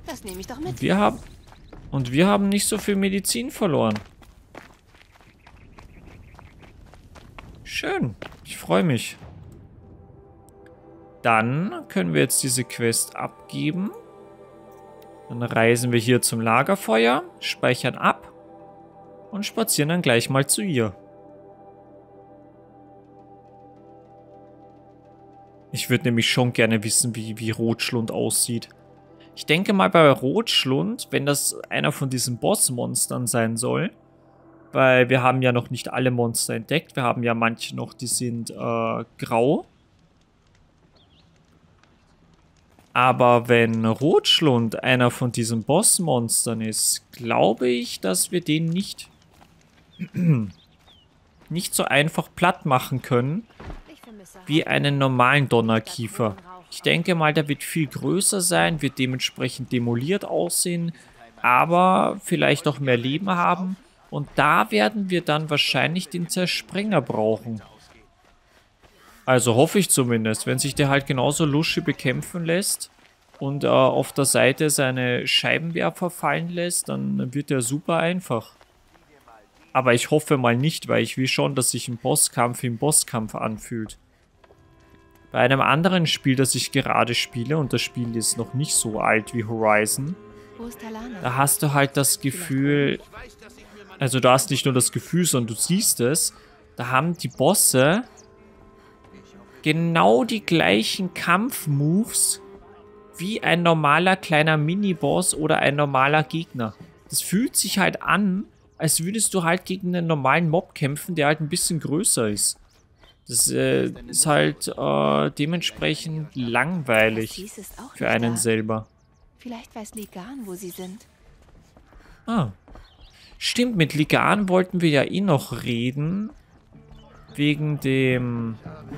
Das nehme ich doch mit. Wir haben nicht so viel Medizin verloren. Schön. Ich freue mich. Dann können wir jetzt diese Quest abgeben. Dann reisen wir hier zum Lagerfeuer, speichern ab und spazieren dann gleich mal zu ihr. Ich würde nämlich schon gerne wissen, wie Rotschlund aussieht. Ich denke mal bei Rotschlund, wenn das einer von diesen Bossmonstern sein soll, weil wir haben ja noch nicht alle Monster entdeckt, wir haben ja manche noch, die sind grau. Aber wenn Rotschlund einer von diesen Bossmonstern ist, glaube ich, dass wir den nicht so einfach platt machen können, wie einen normalen Donnerkiefer. Ich denke mal, der wird viel größer sein, wird dementsprechend demoliert aussehen, aber vielleicht auch mehr Leben haben. Und da werden wir dann wahrscheinlich den Zersprenger brauchen. Also hoffe ich zumindest, wenn sich der halt genauso lusche bekämpfen lässt und auf der Seite seine Scheibenwerfer fallen lässt, dann wird der super einfach. Aber ich hoffe mal nicht, weil ich will schon, dass sich ein Bosskampf im Bosskampf anfühlt. Bei einem anderen Spiel, das ich gerade spiele, und das Spiel ist noch nicht so alt wie Horizon, da hast du halt das Gefühl, also du hast nicht nur das Gefühl, sondern du siehst es, da haben die Bosse genau die gleichen Kampfmoves wie ein normaler kleiner Miniboss oder ein normaler Gegner. Das fühlt sich halt an, als würdest du halt gegen einen normalen Mob kämpfen, der halt ein bisschen größer ist. Das ist halt dementsprechend langweilig für einen selber. Vielleicht weiß Ligan, wo sie sind. Ah. Stimmt, mit Ligan wollten wir ja eh noch reden. Wegen dem,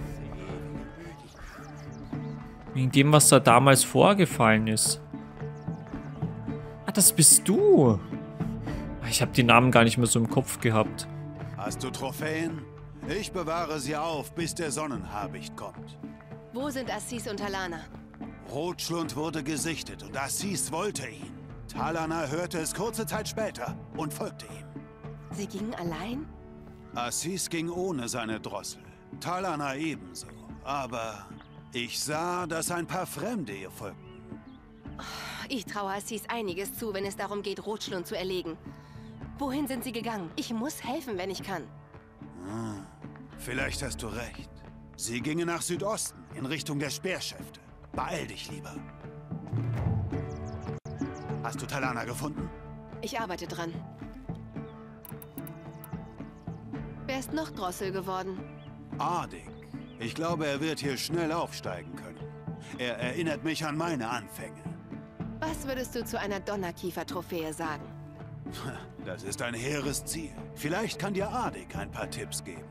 was da damals vorgefallen ist. Ah, das bist du. Ich habe die Namen gar nicht mehr so im Kopf gehabt. Hast du Trophäen? Ich bewahre sie auf, bis der Sonnenhabicht kommt. Wo sind Assis und Talana? Rotschlund wurde gesichtet und Assis wollte ihn. Talana hörte es kurze Zeit später und folgte ihm. Sie gingen allein? Assis ging ohne seine Drossel. Talana ebenso. Aber ich sah, dass ein paar Fremde ihr folgten. Ich traue Assis einiges zu, wenn es darum geht, Rotschlund zu erlegen. Wohin sind sie gegangen? Ich muss helfen, wenn ich kann. Vielleicht hast du recht. Sie gingen nach Südosten, in Richtung der Speerschäfte. Beeil dich lieber. Hast du Talana gefunden? Ich arbeite dran. Wer ist noch Drossel geworden? Ardig. Ich glaube, er wird hier schnell aufsteigen können. Er erinnert mich an meine Anfänge. Was würdest du zu einer Donnerkiefer-Trophäe sagen? Das ist ein hehres Ziel. Vielleicht kann dir Ardig ein paar Tipps geben.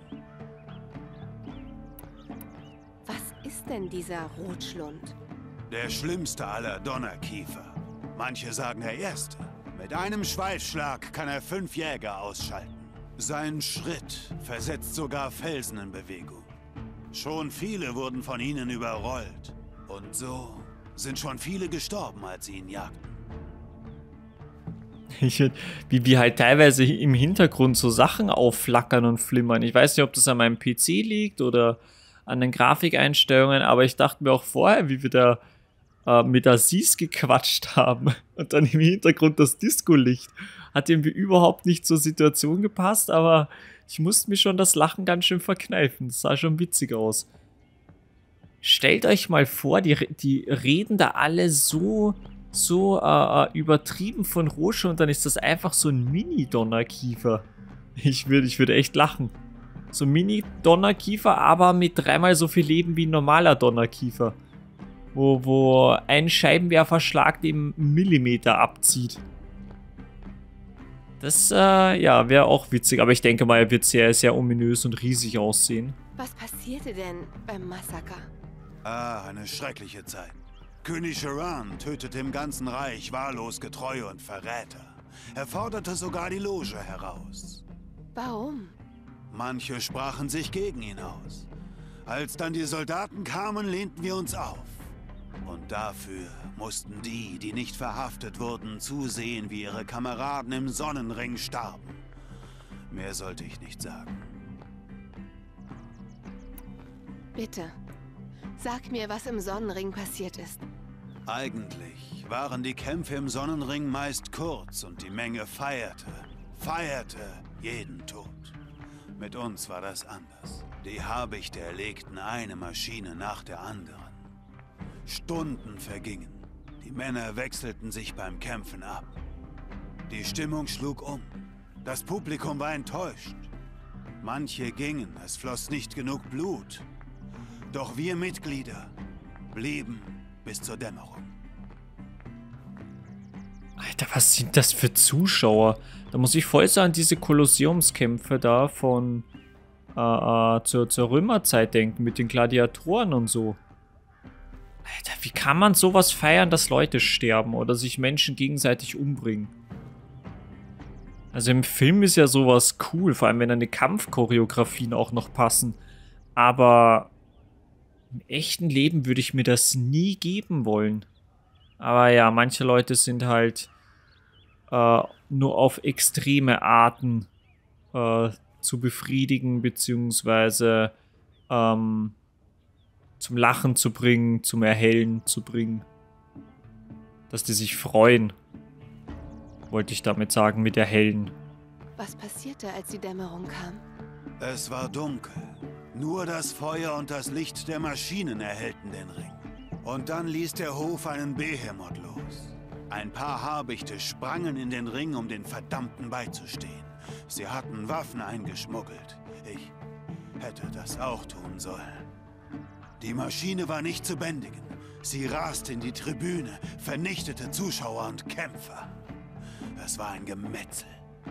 Was ist denn dieser Rotschlund? Der schlimmste aller Donnerkiefer. Manche sagen der erste. Mit einem Schweißschlag kann er 5 Jäger ausschalten. Sein Schritt versetzt sogar Felsen in Bewegung. Schon viele wurden von ihnen überrollt. Und so sind schon viele gestorben, als sie ihn jagten. Wie halt teilweise im Hintergrund so Sachen aufflackern und flimmern. Ich weiß nicht, ob das an meinem PC liegt oder an den Grafikeinstellungen, aber ich dachte mir auch vorher, wie wir da mit Aziz gequatscht haben und dann im Hintergrund das Disco-Licht. Hat irgendwie überhaupt nicht zur Situation gepasst, aber ich musste mir schon das Lachen ganz schön verkneifen. Das sah schon witzig aus. Stellt euch mal vor, die reden da alle so übertrieben von Rosche und dann ist das einfach so ein Mini-Donnerkiefer. Ich würde echt lachen. So ein Mini-Donnerkiefer, aber mit 3-mal so viel Leben wie ein normaler Donnerkiefer. Wo ein Scheibenwerferschlag den Millimeter abzieht. Das, ja, wäre auch witzig. Aber ich denke mal, er wird sehr, sehr ominös und riesig aussehen. Was passierte denn beim Massaker? Ah, eine schreckliche Zeit. König Sharan tötete im ganzen Reich wahllos Getreue und Verräter. Er forderte sogar die Loge heraus. Warum? Manche sprachen sich gegen ihn aus. Als dann die Soldaten kamen, lehnten wir uns auf. Und dafür mussten die, die nicht verhaftet wurden, zusehen, wie ihre Kameraden im Sonnenring starben. Mehr sollte ich nicht sagen. Bitte, sag mir, was im Sonnenring passiert ist. Eigentlich waren die Kämpfe im Sonnenring meist kurz und die Menge feierte jeden Tod. Mit uns war das anders. Die Habichte erlegten eine Maschine nach der anderen. Stunden vergingen. Die Männer wechselten sich beim Kämpfen ab. Die Stimmung schlug um. Das Publikum war enttäuscht. Manche gingen, es floss nicht genug Blut. Doch wir Mitglieder blieben bis zur Dämmerung. Alter, was sind das für Zuschauer? Da muss ich voll so an diese Kolosseumskämpfe da von zur Römerzeit denken, mit den Gladiatoren und so. Alter, wie kann man sowas feiern, dass Leute sterben oder sich Menschen gegenseitig umbringen? Also im Film ist ja sowas cool, vor allem wenn dann die Kampfchoreografien auch noch passen. Aber im echten Leben würde ich mir das nie geben wollen. Aber ja, manche Leute sind halt nur auf extreme Arten zu befriedigen, beziehungsweise zum Lachen zu bringen, zum Erhellen zu bringen. Dass die sich freuen, wollte ich damit sagen, mit Erhellen. Was passierte, als die Dämmerung kam? Es war dunkel. Nur das Feuer und das Licht der Maschinen erhellten den Ring. Und dann ließ der Hof einen Behemoth los. Ein paar Habichte sprangen in den Ring, um den Verdammten beizustehen. Sie hatten Waffen eingeschmuggelt. Ich hätte das auch tun sollen. Die Maschine war nicht zu bändigen. Sie raste in die Tribüne, vernichtete Zuschauer und Kämpfer. Es war ein Gemetzel.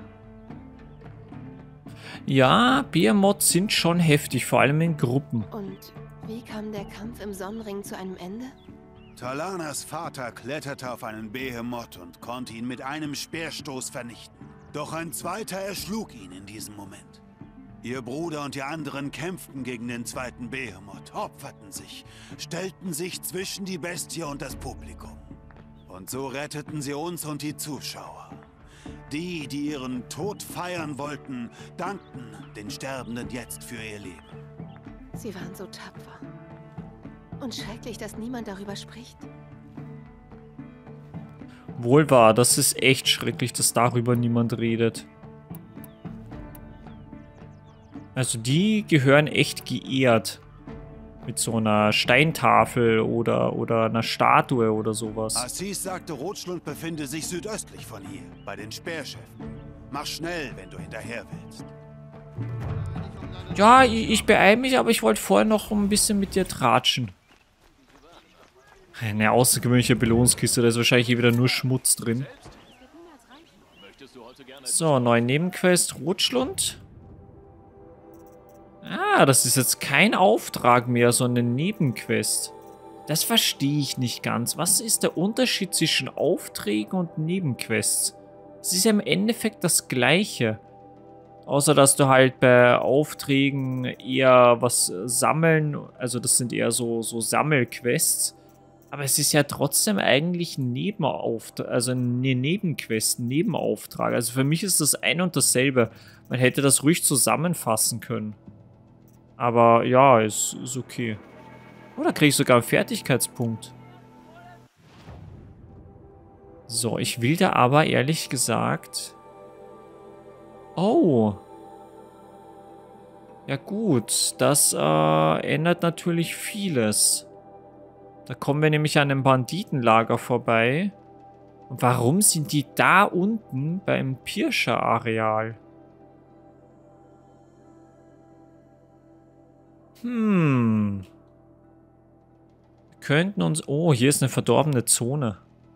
Ja, Behemoths sind schon heftig, vor allem in Gruppen. Und wie kam der Kampf im Sonnenring zu einem Ende? Talanas Vater kletterte auf einen Behemoth und konnte ihn mit einem Speerstoß vernichten. Doch ein zweiter erschlug ihn in diesem Moment. Ihr Bruder und die anderen kämpften gegen den zweiten Behemoth, opferten sich, stellten sich zwischen die Bestie und das Publikum. Und so retteten sie uns und die Zuschauer. Die, die ihren Tod feiern wollten, dankten den Sterbenden jetzt für ihr Leben. Sie waren so tapfer. Und schrecklich, dass niemand darüber spricht. Wohl wahr, das ist echt schrecklich, dass darüber niemand redet. Also die gehören echt geehrt. Mit so einer Steintafel oder einer Statue oder sowas. Assis sagte, Rotschlund befinde sich südöstlich von hier, bei den Speerschäften. Mach schnell, wenn du hinterher willst. Ja, ich beeile mich, aber ich wollte vorher noch ein bisschen mit dir tratschen. Eine außergewöhnliche Belohnungskiste, da ist wahrscheinlich hier wieder nur Schmutz drin. So, neue Nebenquest, Rotschlund. Ah, das ist jetzt kein Auftrag mehr, sondern eine Nebenquest. Das verstehe ich nicht ganz. Was ist der Unterschied zwischen Aufträgen und Nebenquests? Es ist ja im Endeffekt das Gleiche. Außer, dass du halt bei Aufträgen eher was sammeln, also das sind eher so Sammelquests. Aber es ist ja trotzdem eigentlich ein Nebenauftrag, also eine Nebenquest, ein Nebenauftrag. Also für mich ist das ein und dasselbe. Man hätte das ruhig zusammenfassen können. Aber ja, ist okay. Oder kriege ich sogar einen Fertigkeitspunkt? So, ich will da aber ehrlich gesagt... Oh. Ja gut, das ändert natürlich vieles. Da kommen wir nämlich an einem Banditenlager vorbei. Und warum sind die da unten beim Pirscher-Areal? Wir könnten uns... Oh, hier ist eine verdorbene Zone.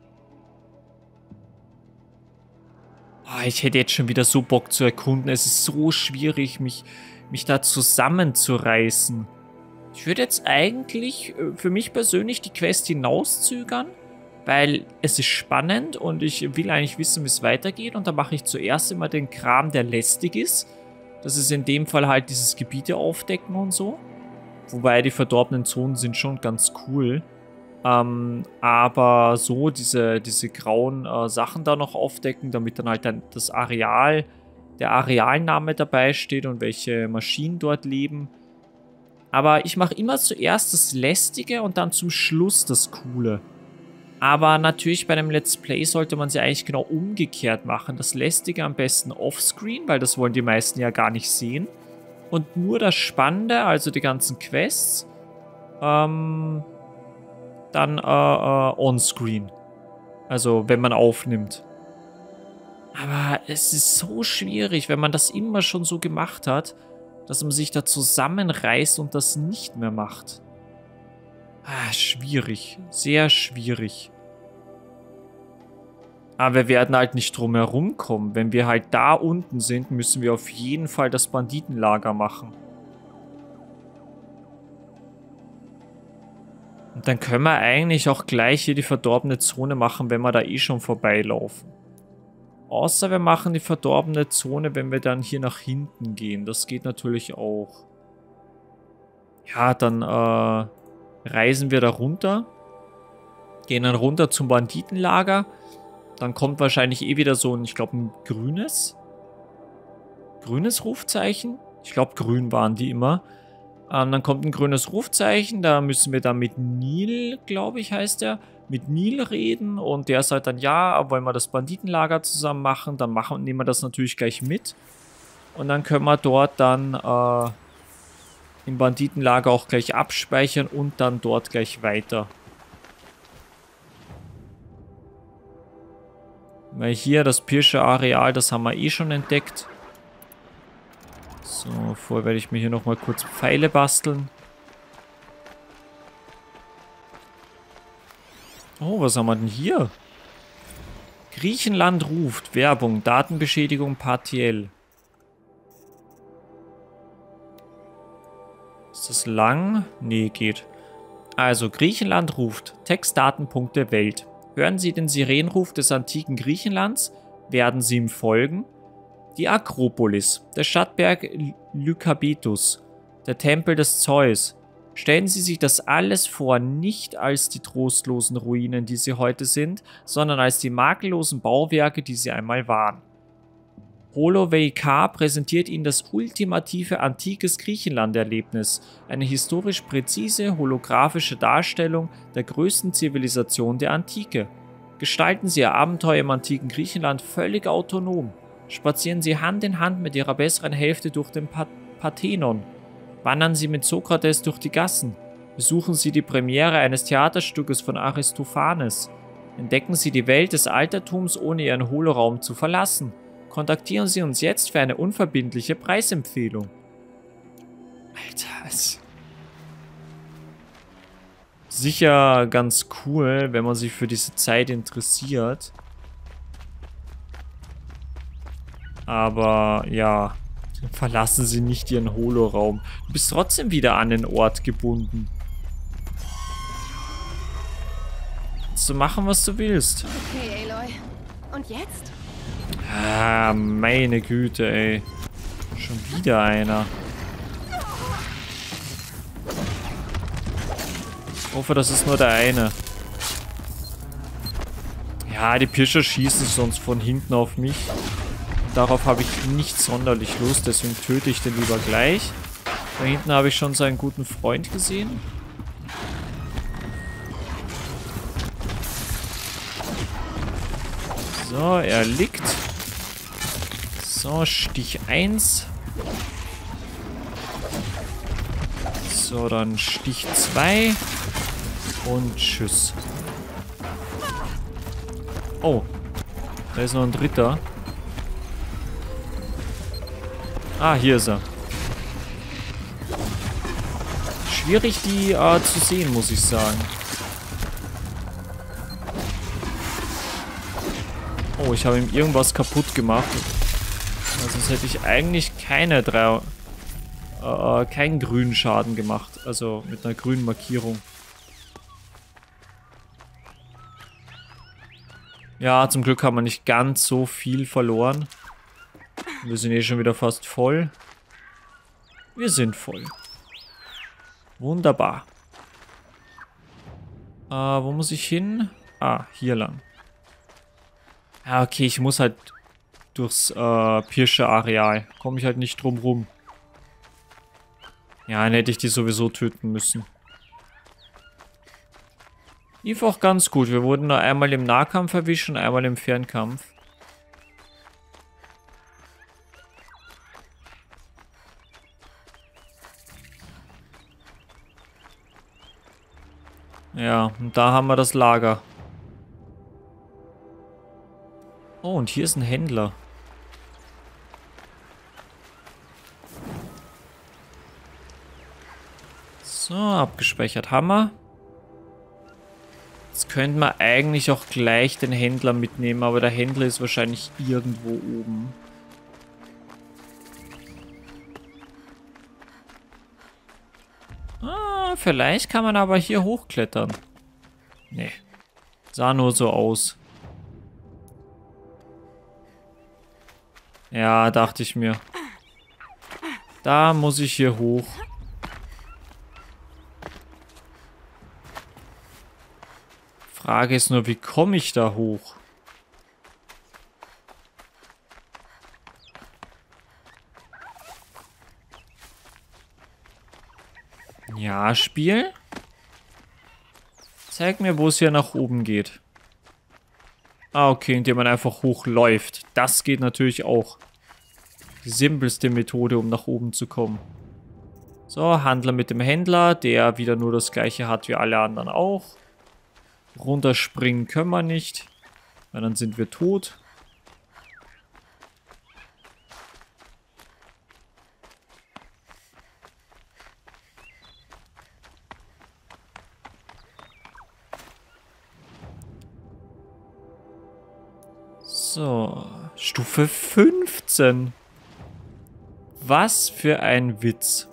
Oh, ich hätte jetzt schon wieder so Bock zu erkunden. Es ist so schwierig, mich da zusammenzureißen. Ich würde jetzt eigentlich für mich persönlich die Quest hinauszögern, weil es ist spannend und ich will eigentlich wissen, wie es weitergeht. Und da mache ich zuerst immer den Kram, der lästig ist. Das ist in dem Fall halt dieses Gebiete aufdecken und so. Wobei die verdorbenen Zonen sind schon ganz cool. Aber so diese grauen Sachen da noch aufdecken, damit dann halt das Areal, der Arealname dabei steht und welche Maschinen dort leben. Aber ich mache immer zuerst das Lästige und dann zum Schluss das Coole. Aber natürlich bei einem Let's Play sollte man sie eigentlich genau umgekehrt machen. Das Lästige am besten offscreen, weil das wollen die meisten ja gar nicht sehen. Und nur das Spannende, also die ganzen Quests, dann onscreen. Also wenn man aufnimmt. Aber es ist so schwierig, wenn man das immer schon so gemacht hat, dass man sich da zusammenreißt und das nicht mehr macht. Schwierig. Sehr schwierig. Aber wir werden halt nicht drum herum kommen. Wenn wir halt da unten sind, müssen wir auf jeden Fall das Banditenlager machen. Und dann können wir eigentlich auch gleich hier die verdorbene Zone machen, wenn wir da eh schon vorbeilaufen. Außer wir machen die verdorbene Zone, wenn wir dann hier nach hinten gehen. Das geht natürlich auch. Ja, dann reisen wir da runter. Gehen dann runter zum Banditenlager. Dann kommt wahrscheinlich eh wieder so ein, ich glaube, ein grünes Rufzeichen. Ich glaube, grün waren die immer. Dann kommt ein grünes Rufzeichen. Da müssen wir dann mit Neil, glaube ich, heißt der, mit Neil reden. Und der sagt dann, ja, wollen wir das Banditenlager zusammen machen? Dann nehmen wir das natürlich gleich mit. Und dann können wir dort dann im Banditenlager auch gleich abspeichern und dann dort gleich weiter. Weil hier das Pirsche-Areal, das haben wir eh schon entdeckt. So, vorher werde ich mir hier nochmal kurz Pfeile basteln. Oh, was haben wir denn hier? Griechenland ruft. Werbung. Datenbeschädigung partiell. Ist das lang? Nee, geht. Also, Griechenland ruft. Textdatenpunkte Welt. Hören Sie den Sirenenruf des antiken Griechenlands? Werden Sie ihm folgen? Die Akropolis, der Stadtberg Lykabetus, der Tempel des Zeus. Stellen Sie sich das alles vor, nicht als die trostlosen Ruinen, die sie heute sind, sondern als die makellosen Bauwerke, die sie einmal waren. HoloVK präsentiert Ihnen das ultimative antikes Griechenland-Erlebnis, eine historisch präzise, holographische Darstellung der größten Zivilisation der Antike. Gestalten Sie Ihr Abenteuer im antiken Griechenland völlig autonom. Spazieren Sie Hand in Hand mit Ihrer besseren Hälfte durch den Parthenon. Wandern Sie mit Sokrates durch die Gassen. Besuchen Sie die Premiere eines Theaterstückes von Aristophanes. Entdecken Sie die Welt des Altertums, ohne Ihren Holoraum zu verlassen. Kontaktieren Sie uns jetzt für eine unverbindliche Preisempfehlung. Alter, sicher ganz cool, wenn man sich für diese Zeit interessiert. Aber ja, verlassen Sie nicht Ihren Holoraum. Du bist trotzdem wieder an den Ort gebunden. Kannst du machen, was du willst. Okay, Aloy. Und jetzt? Ah, meine Güte, ey. Schon wieder einer. Ich hoffe, das ist nur der eine. Ja, die Pirscher schießen sonst von hinten auf mich. Darauf habe ich nicht sonderlich Lust, deswegen töte ich den lieber gleich. Da hinten habe ich schon seinen guten Freund gesehen. So, er liegt. So, Stich 1. So, dann Stich 2. Und tschüss. Oh, da ist noch ein dritter. Ah, hier ist er. Schwierig, die zu sehen, muss ich sagen. Oh, ich habe ihm irgendwas kaputt gemacht. Sonst hätte ich eigentlich keinen grünen Schaden gemacht. Also mit einer grünen Markierung. Ja, zum Glück haben wir nicht ganz so viel verloren. Wir sind eh schon wieder fast voll. Wir sind voll. Wunderbar. Wo muss ich hin? Ah, hier lang. Ja, okay, ich muss halt durchs Pirsche-Areal. Komme ich halt nicht drum rum. Ja, dann hätte ich die sowieso töten müssen. Lief auch ganz gut. Wir wurden da einmal im Nahkampf erwischt und einmal im Fernkampf. Ja, und da haben wir das Lager. Oh, und hier ist ein Händler. So, abgespeichert haben wir. Jetzt könnten wir eigentlich auch gleich den Händler mitnehmen, aber der Händler ist wahrscheinlich irgendwo oben. Ah, vielleicht kann man aber hier hochklettern. Nee, sah nur so aus. Ja, dachte ich mir. Da muss ich hier hoch. Frage ist nur, wie komme ich da hoch? Ja, Spiel? Zeig mir, wo es hier nach oben geht. Ah, okay, indem man einfach hochläuft. Das geht natürlich auch. Die simpelste Methode, um nach oben zu kommen. So, Handler mit dem Händler, der wieder nur das gleiche hat wie alle anderen auch. Runterspringen können wir nicht, weil dann sind wir tot. So, Stufe 15. Was für ein Witz.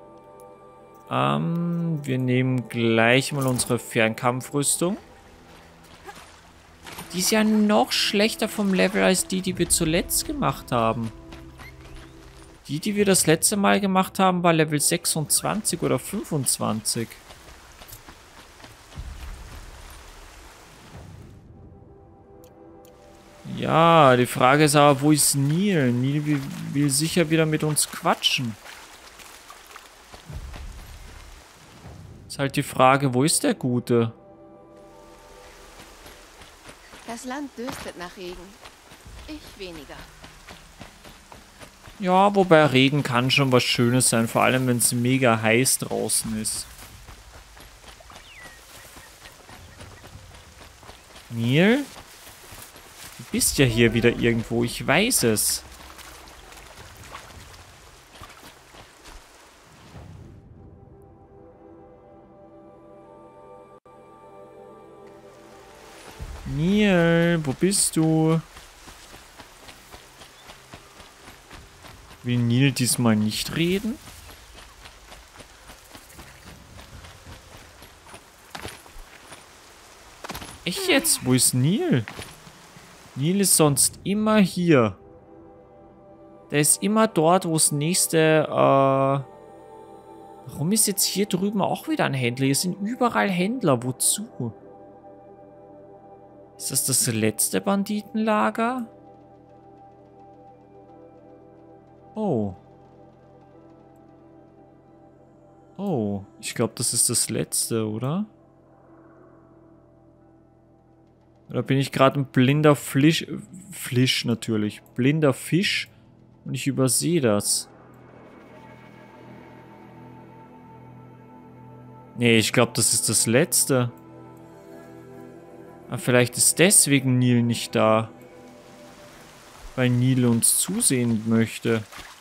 Wir nehmen gleich mal unsere Fernkampfrüstung. Die ist ja noch schlechter vom Level als die, die wir zuletzt gemacht haben. Die, die wir das letzte Mal gemacht haben, war Level 26 oder 25. Ja, die Frage ist aber, wo ist Neil? Neil will sicher wieder mit uns quatschen. Ist halt die Frage, wo ist der Gute? Das Land dürstet nach Regen. Ich weniger. Ja, wobei Regen kann schon was Schönes sein, vor allem wenn es mega heiß draußen ist. Neil? Du bist ja hier wieder irgendwo, ich weiß es. Neil, wo bist du? Will Neil diesmal nicht reden? Echt jetzt? Wo ist Neil? Neil ist sonst immer hier. Der ist immer dort, wo das nächste, Warum ist jetzt hier drüben auch wieder ein Händler? Hier sind überall Händler. Wozu? Ist das das letzte Banditenlager? Oh. Oh, ich glaube, das ist das letzte, oder? Oder bin ich gerade ein blinder Fisch natürlich. Blinder Fisch und ich übersehe das. Nee, ich glaube, das ist das letzte. Aber vielleicht ist deswegen Neil nicht da. Weil Neil uns zusehen möchte.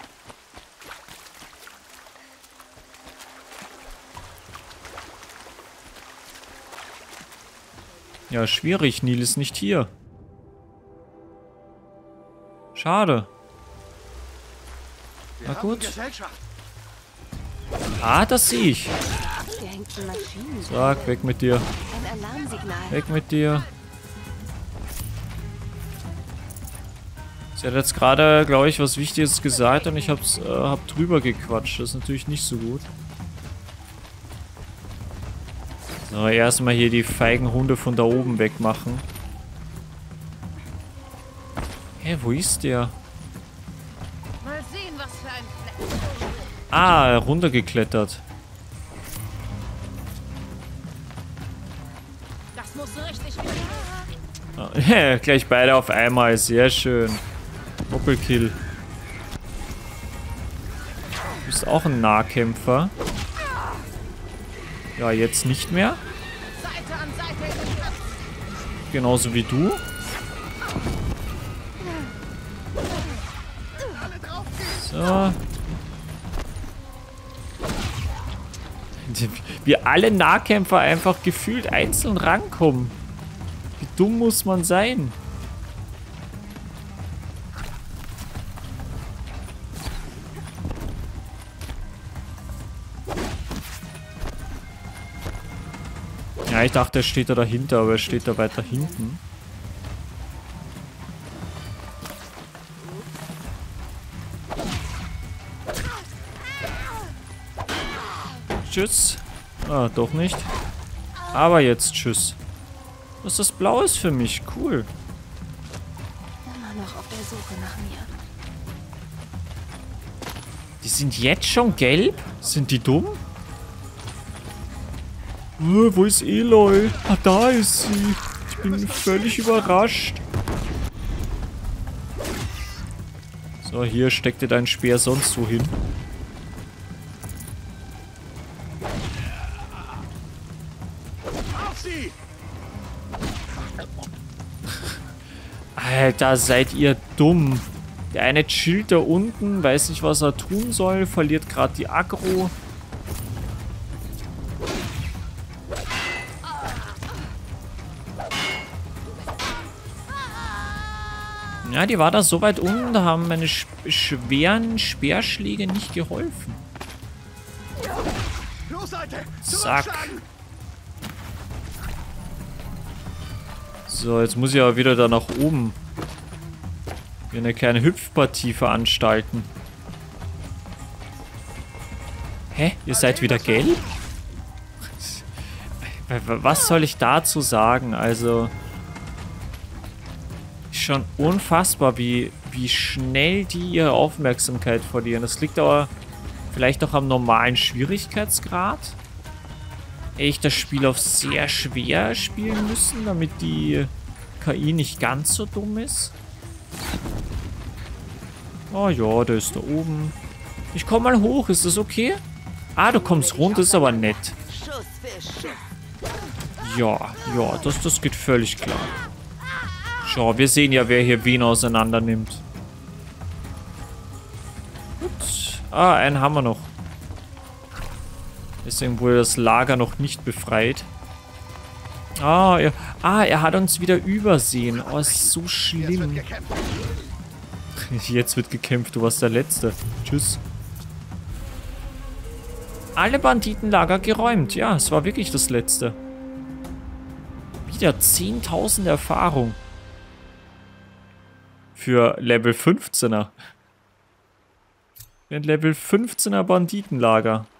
Ja, schwierig. Neil ist nicht hier. Schade. Na gut. Ah, das sehe ich. Sag, weg mit dir. Weg mit dir. Sie hat jetzt gerade, glaube ich, was Wichtiges gesagt und ich hab drüber gequatscht. Das ist natürlich nicht so gut. So, erstmal hier die feigen Hunde von da oben wegmachen. Hä, wo ist der? Mal sehen, was für ein Ah, runtergeklettert. Das muss so richtig Ah, gleich beide auf einmal, sehr schön. Doppelkill. Du bist auch ein Nahkämpfer. Ja, jetzt nicht mehr. Seite an Seite. Genauso wie du. So. Wie alle Nahkämpfer einfach gefühlt einzeln rankommen. Wie dumm muss man sein? Ja, ich dachte, er steht da dahinter, aber er steht da weiter hinten. Tschüss. Ah, doch nicht. Aber jetzt tschüss. Was ist das Blaues für mich? Cool. Immer noch auf der Suche nach mir. Die sind jetzt schon gelb? Sind die dumm? Wo ist Eloy? Ah, da ist sie. Ich bin völlig überrascht. So, hier steck dir dein Speer sonst wo hin. Alter, seid ihr dumm. Der eine chillt da unten, weiß nicht, was er tun soll, verliert gerade die Aggro. Ja, die war da so weit unten, da haben meine schweren Speerschläge nicht geholfen. Zack. So, jetzt muss ich aber wieder da nach oben. Hier eine kleine Hüpfpartie veranstalten. Hä? Ihr seid wieder gelb? Was soll ich dazu sagen? Also... schon unfassbar, wie schnell die ihre Aufmerksamkeit verlieren. Das liegt aber vielleicht auch am normalen Schwierigkeitsgrad. Ich das Spiel auf sehr schwer spielen müssen, damit die KI nicht ganz so dumm ist. Oh ja, der ist da oben. Ich komm mal hoch, ist das okay? Ah, du kommst runter, ist aber nett. Ja, das geht völlig klar. Schau, wir sehen ja, wer hier wen auseinander nimmt. Gut. Ah, einen haben wir noch. Deswegen wurde das Lager noch nicht befreit. Ah, er hat uns wieder übersehen. Oh, ist so schlimm. Jetzt wird gekämpft, du warst der Letzte. Tschüss. Alle Banditenlager geräumt. Ja, es war wirklich das Letzte. Wieder 10.000 Erfahrung. Für Level 15er. Für ein Level 15er Banditenlager.